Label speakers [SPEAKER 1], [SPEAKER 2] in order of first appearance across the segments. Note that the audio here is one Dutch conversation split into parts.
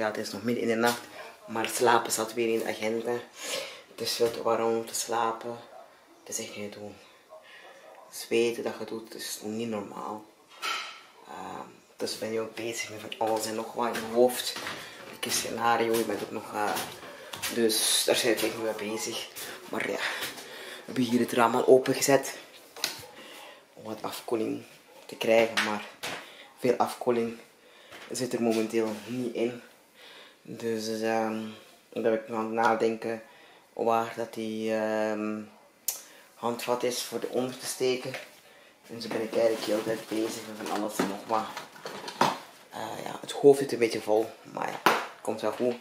[SPEAKER 1] ja, het is nog midden in de nacht. Maar slapen zat weer in de agenda. Het is veel te warm om te slapen. Het is echt niet te doen. Zweten dat je doet, is niet normaal. Dus ben je ook bezig met van alles en nog wat in je hoofd. Een scenario, je bent ook nog... dus daar zijn we echt mee bezig. Maar ja, we hebben hier het raam al opengezet. Om wat afkoeling te krijgen, maar veel afkoeling zit er momenteel niet in. Dus dan ben ik nog aan het nadenken waar dat die handvat is voor de onder te steken. En zo ben ik eigenlijk heel de tijd bezig met van alles en nog wat. Ja, het hoofd zit een beetje vol, maar ja, het komt wel goed.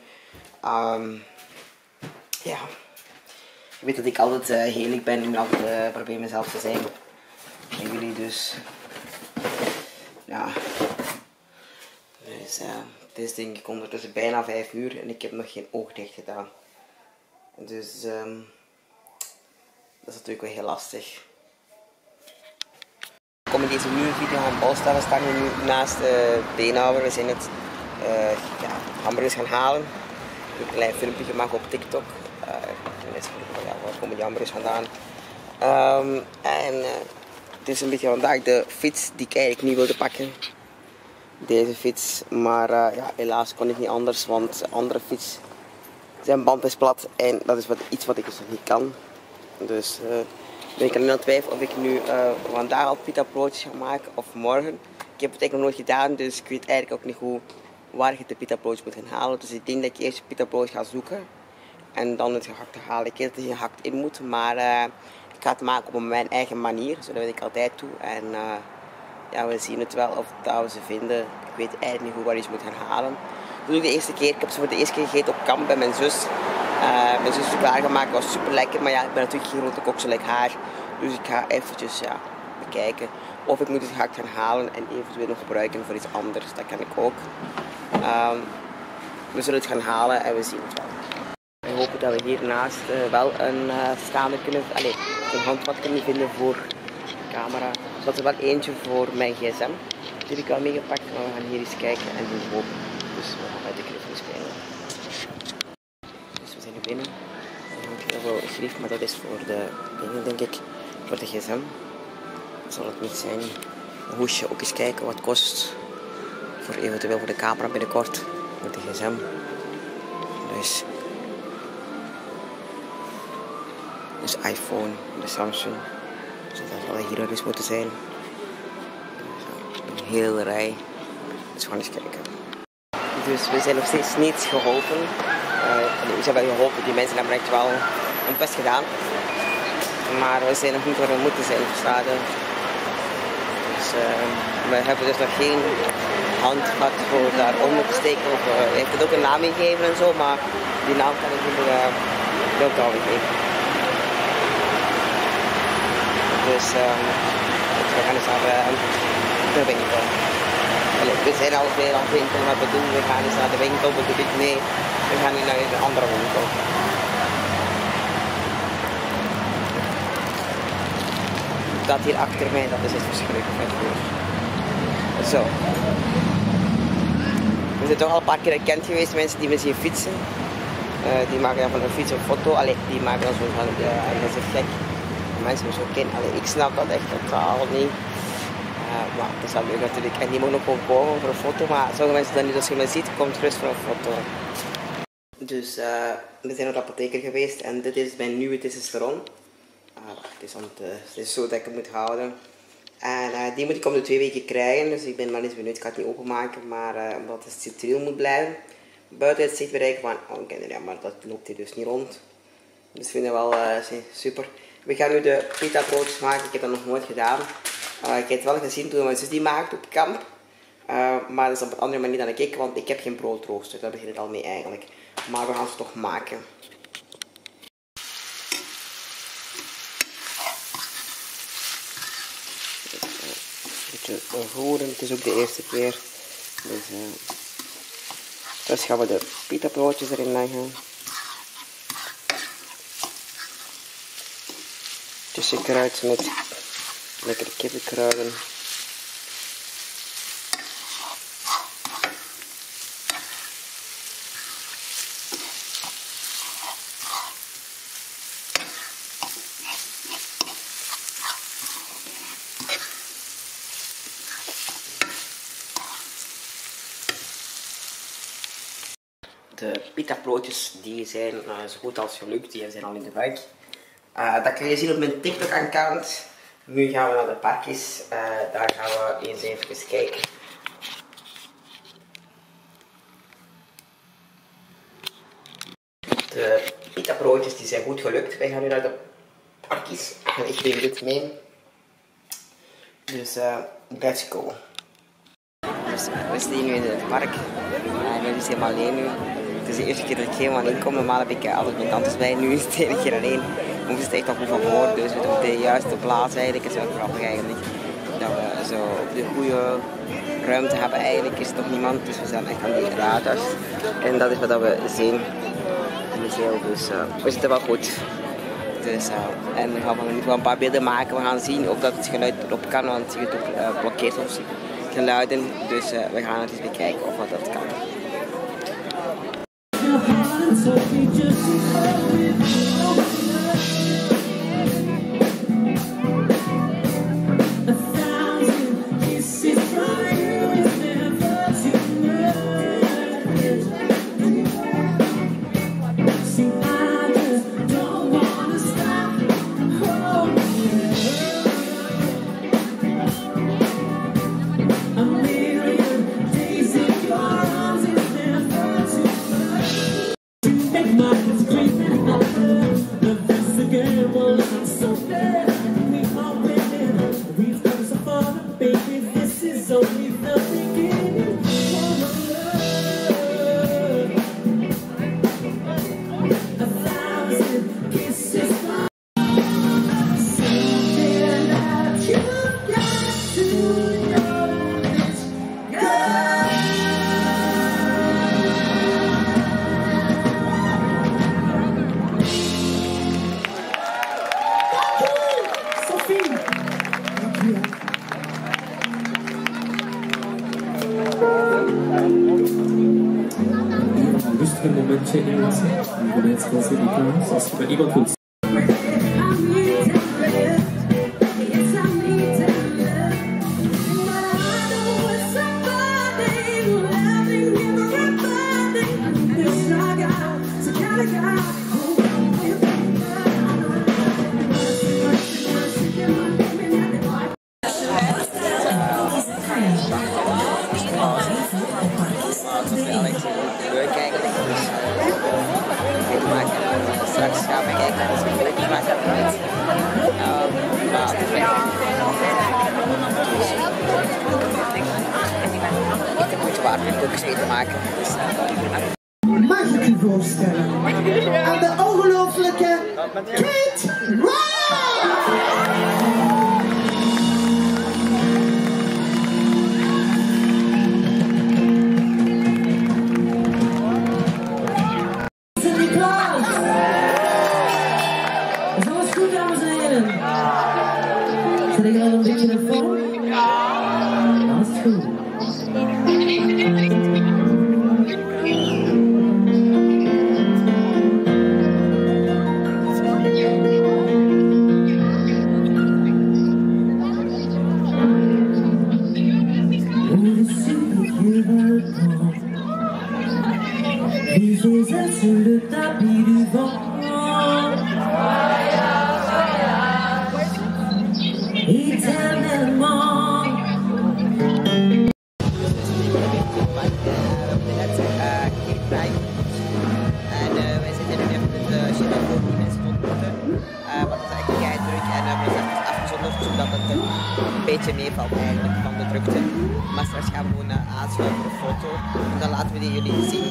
[SPEAKER 1] Ja, je weet dat ik altijd heerlijk ben en altijd probeer mezelf te zijn. En jullie dus. Ja. Dus het is denk ik ondertussen bijna 5 uur en ik heb nog geen oog dicht gedaan. Dus dat is natuurlijk wel heel lastig. Ik kom in deze nieuwe video aan bal staan. We staan hier nu naast de beenhouwer. We zijn het hamburgers gaan halen. Ik heb een klein filmpje gemaakt op TikTok. Waar komen die hamburgers vandaan? Het is een beetje vandaag de fiets die ik eigenlijk niet wilde pakken. Deze fiets, maar ja, helaas kon ik niet anders, want de andere fiets, zijn band is plat en dat is iets wat ik dus nog niet kan. Dus ben ik aan het twijfelen of ik nu vandaag al pita broodjes ga maken of morgen. Ik heb het eigenlijk nog nooit gedaan, dus ik weet eigenlijk ook niet hoe waar je de pita broodjes moet gaan halen. Dus ik denk dat ik eerst het pita broodje ga zoeken en dan het gehakt halen. Ik weet dat er geen gehakt in moet, maar ik ga het maken op mijn eigen manier, zo dat weet ik altijd toe. En ja, we zien het wel of dat we ze vinden. Ik weet eigenlijk niet hoe waar je ze moet gaan halen. Dat doe ik de eerste keer. Ik heb ze voor de eerste keer gegeten op kamp bij mijn zus. Mijn zus is klaargemaakt, was super lekker. Maar ja, ik ben natuurlijk geen grote kok zoals haar. Dus ik ga eventjes bekijken of ik moet het gehakt gaan halen en eventueel nog gebruiken voor iets anders. Dat kan ik ook. We zullen het gaan halen en we zien het wel. We hopen dat we hiernaast wel een staander kunnen, een handvat kunnen vinden voor de camera. Er zat er wel eentje voor mijn gsm. Die heb ik al meegepakt, maar we gaan hier eens kijken en doen open. Dus we gaan uit de griffel spelen. Dus we zijn er binnen. Er hangt heel veel grief, maar dat is voor de dingen, denk ik. Voor de gsm. Zal het niet zijn. Een hoesje, ook eens kijken wat het kost. Voor eventueel voor de camera binnenkort. Voor de gsm. Dus iPhone, de Samsung. Dus dat zal hier wel eens moeten zijn. Een hele rij. Dus we gaan eens kijken. Dus we zijn nog steeds niet geholpen. We zijn wel geholpen, die mensen hebben echt wel hun best gedaan. Maar we zijn nog niet waar we moeten zijn, verstaan. Dus we hebben dus nog geen handvat voor daaronder te steken. Hij heeft het ook een naam gegeven en zo, maar die naam kan ik niet ook geven. Dus we gaan eens naar de winkel. We zijn al veel aan het winkelen, wat we doen. We gaan eens naar de winkel, dat doe ik mee. We gaan nu naar een andere winkel. Dat hier achter mij, dat is het verschrikkelijk. Zo. We zijn toch al een paar keer herkend geweest, mensen die me zien fietsen. Die maken dan van hun fiets een foto. Die maken dan zo van, dat is gek. Mensen me zo kennen. Ik snap dat echt totaal niet. Maar dat is wel leuk natuurlijk. En die mogen ook gewoon komen voor een foto. Maar sommige mensen dan niet, als je me ziet, komt gerust voor een foto. Dus we zijn naar de apotheker geweest en dit is mijn nieuwe testosteron. Het is zo dat ik het moet houden. En die moet ik om de 2 weken krijgen. Dus ik ben wel eens benieuwd. Ik ga het niet openmaken, maar omdat het steriel moet blijven. Buiten het zichtbereik van, ja, maar dat loopt hier dus niet rond. Dus ik vind het wel super. We gaan nu de pita broodjes maken. Ik heb dat nog nooit gedaan. Ik heb het wel gezien toen mijn zus die maakte op kamp. Maar dat is op een andere manier dan ik, want ik heb geen broodrooster. Daar begint het al mee eigenlijk. Maar we gaan ze toch maken. Een beetje roeren. Het is ook de eerste keer. Dus gaan we de pita broodjes erin leggen. Tussenkruid met lekkere kippenkruiden. De pita-broodjes die zijn zo goed als gelukt, die zijn al in de buik. Dat kun je zien op mijn TikTok-account. Nu gaan we naar de pakjes, daar gaan we eens even kijken. De pita-broodjes die zijn goed gelukt. Wij gaan nu naar de pakjes. Ik neem dit mee. Dus let's go. Dus, we staan nu in het park. Nu is het helemaal alleen nu. Het is de eerste keer dat ik helemaal alleen kom. Normaal heb ik altijd mijn tantes bij. Nu is het de ene keer alleen. We moesten het echt nog goed van voor. Dus we doen op de juiste plaats eigenlijk. Het is wel grappig eigenlijk. Dat we zo op de goede ruimte hebben eigenlijk. Is er toch niemand. Dus we zijn echt aan die radars. En dat is wat we zien. Dus we zitten wel goed. Dus, en we gaan nu wel een paar beelden maken. We gaan zien of dat het geluid erop kan. Want YouTube blokkeert ons geluiden. Dus we gaan het eens bekijken of dat kan.
[SPEAKER 2] Een momentje inlassen. Je bent stil zitten, Nicolas. Als je bij iemand wilt.
[SPEAKER 1] Leuk eigenlijk. Straks gaan we kijken als we lekker maken met ik heb moeite waard om koekjes mee te maken.
[SPEAKER 3] Mag ik u voorstellen aan de ongelooflijke Kate
[SPEAKER 4] Zit ik al een beetje in vorm? Dat is goed. Sur le tapis du vent. Éternellement.
[SPEAKER 1] En wij zitten nu even met de chef voor die mensen ontmoeten. Want het is eigenlijk kei druk en we zijn het afgezonderd zodat het een beetje meevalt eigenlijk van de drukte. Maar straks gaan we gewoon aansluiten voor een foto en dan laten we die jullie zien.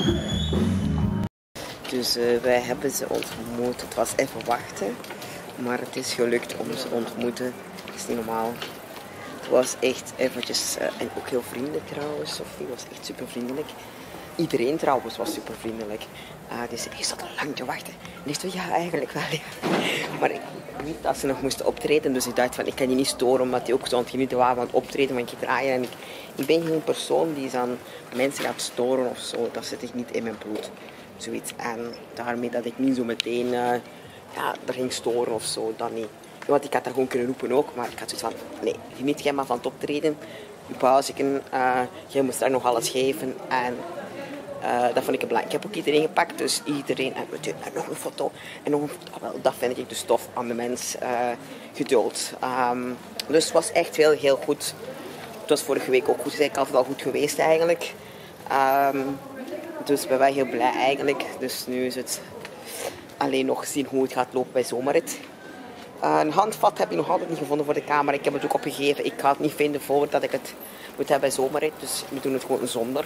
[SPEAKER 1] Dus wij hebben ze ontmoet. Het was even wachten, maar het is gelukt om ze te ontmoeten. Dat is niet normaal. Het was echt eventjes, en ook heel vriendelijk trouwens. Sophie was echt super vriendelijk. Iedereen trouwens was super vriendelijk. Dus ik zat al lang te wachten. En ik dacht, ja, eigenlijk wel. Ja. Maar ik niet dat ze nog moesten optreden. Dus ik dacht van, ik kan je niet storen, omdat die ook zo aan het genieten waren van het optreden, van het draaien. En ik ben geen persoon die aan mensen gaat storen of zo. Dat zit echt niet in mijn bloed. Zoiets. En daarmee dat ik niet zo meteen ja, er ging storen of zo, dat niet. Want ik had dat gewoon kunnen roepen ook, maar ik had zoiets van, nee, geniet jij maar van het optreden. Je pauze, jij moest daar nog alles geven. En Dat vond ik belangrijk. Ik heb ook iedereen gepakt, dus iedereen. En nog een foto. En nog een foto. Wel, dat vind ik dus tof aan de mens geduld. Dus het was echt heel goed. Het was vorige week ook goed. Het is eigenlijk altijd al goed geweest eigenlijk. Dus ik ben wel heel blij eigenlijk. Dus nu is het alleen nog zien hoe het gaat lopen bij Zomerrit. Een handvat heb ik nog altijd niet gevonden voor de camera. Ik heb het ook opgegeven. Ik ga het niet vinden voordat ik het moet hebben bij Zomerrit. Dus we doen het gewoon zonder.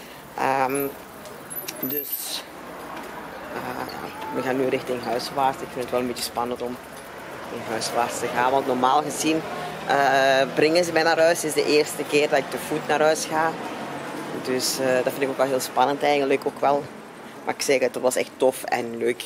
[SPEAKER 1] We gaan nu richting huiswaarts. Ik vind het wel een beetje spannend om in huiswaarts te gaan. Want normaal gezien brengen ze mij naar huis. Het is de eerste keer dat ik te voet naar huis ga. Dus dat vind ik ook wel heel spannend eigenlijk ook wel. Maar ik zeg het was echt tof en leuk.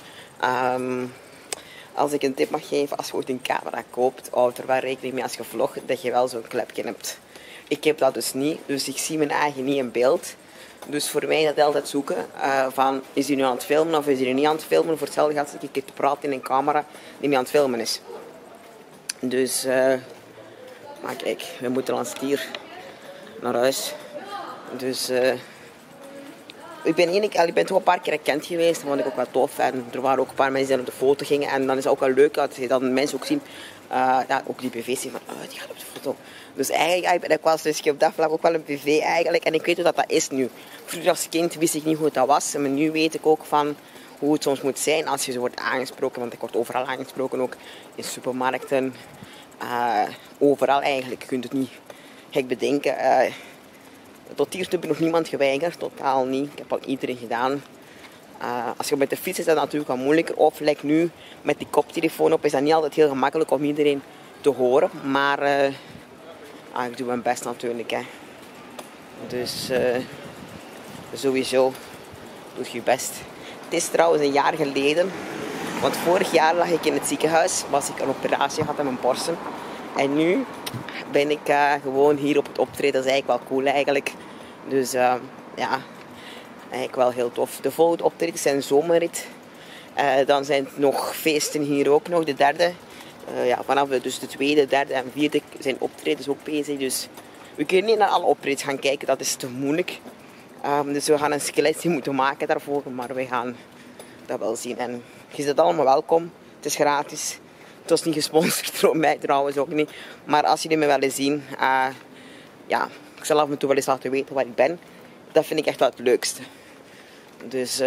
[SPEAKER 1] Als ik een tip mag geven, als je ooit een camera koopt, houd er wel rekening mee als je vlogt, dat je wel zo'n klepje hebt. Ik heb dat dus niet, dus ik zie mijn eigen niet in beeld. Dus voor mij is dat altijd zoeken van, is hij nu aan het filmen of is hij nu niet aan het filmen? Voor hetzelfde gaat ik te praten in een camera die niet aan het filmen is. Dus, maar kijk, we moeten als stier naar huis. Dus, ik ben toch een paar keer herkend geweest, dat vond ik ook wel tof. En er waren ook een paar mensen die op de foto gingen. En dan is het ook wel leuk dat je dan mensen ook zien, ook die BV's zien van, die gaat op de foto. Dus eigenlijk ik was dus op dat vlak ook wel een BV eigenlijk. En ik weet hoe dat is nu. Vroeger als kind wist ik niet hoe dat was. Maar nu weet ik ook van hoe het soms moet zijn als je zo wordt aangesproken. Want ik word overal aangesproken, ook in supermarkten. Overal eigenlijk. Je kunt het niet gek bedenken. Tot hier heb ik nog niemand geweigerd, totaal niet. Ik heb al iedereen gedaan. Als je met de fiets is dat natuurlijk wel moeilijker. Of like nu met die koptelefoon op is dat niet altijd heel gemakkelijk om iedereen te horen. Maar ik doe mijn best natuurlijk. Hè. Dus sowieso doe je best. Het is trouwens een jaar geleden. Want vorig jaar lag ik in het ziekenhuis. Was ik een operatie gehad aan mijn borsten. En nu ben ik gewoon hier op het optreden. Dat is eigenlijk wel cool eigenlijk. Dus ja, eigenlijk wel heel tof. De volgende optredens zijn Zomerrit. Dan zijn het nog feesten hier ook nog. De derde. Vanaf dus de tweede, derde en vierde zijn optredens ook bezig. Dus we kunnen niet naar alle optredens gaan kijken. Dat is te moeilijk. Dus we gaan een selectie moeten maken daarvoor. Maar we gaan dat wel zien. En je bent allemaal welkom. Het is gratis. Het was niet gesponsord door mij trouwens ook niet. Maar als jullie me willen zien, ik zal af en toe wel eens laten weten waar ik ben. Dat vind ik echt wel het leukste. Dus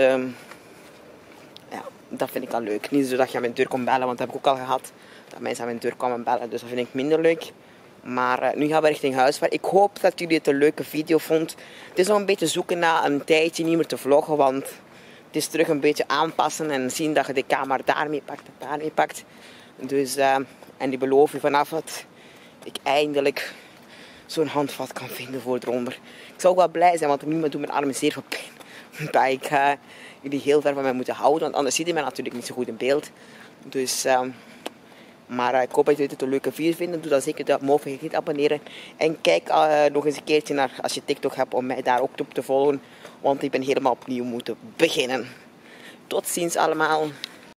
[SPEAKER 1] dat vind ik al leuk. Niet zo dat je aan mijn deur komt bellen, want dat heb ik ook al gehad. Dat mensen aan mijn deur kwamen bellen, dus dat vind ik minder leuk. Maar nu gaan we richting huiswaarts. Ik hoop dat jullie het een leuke video vonden. Het is nog een beetje zoeken naar een tijdje niet meer te vloggen, want het is terug een beetje aanpassen en zien dat je de camera daarmee pakt en daarmee pakt. Dus, en die beloof je vanaf dat ik eindelijk zo'n handvat kan vinden voor eronder. Ik zou ook wel blij zijn, want op nu doet mijn armen zeer veel pijn. Dat ik jullie heel ver van mij moeten houden, want anders zie je mij natuurlijk niet zo goed in beeld. Dus, maar ik hoop dat jullie het een leuke video vinden. Doe dan zeker dat mogen niet abonneren. En kijk nog eens een keertje naar, als je TikTok hebt, om mij daar ook op te volgen. Want ik ben helemaal opnieuw moeten beginnen. Tot ziens allemaal.